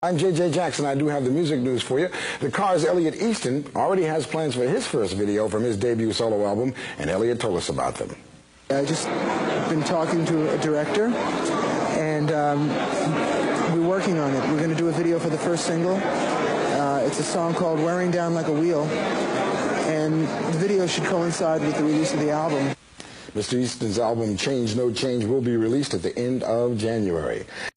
I'm J.J. Jackson. I do have the music news for you. The Cars' Elliot Easton already has plans for his first video from his debut solo album, and Elliot told us about them. I just been talking to a director, and we're working on it. We're going to do a video for the first single. It's a song called Wearing Down Like a Wheel, and the video should coincide with the release of the album. Mr. Easton's album, Change No Change, will be released at the end of January.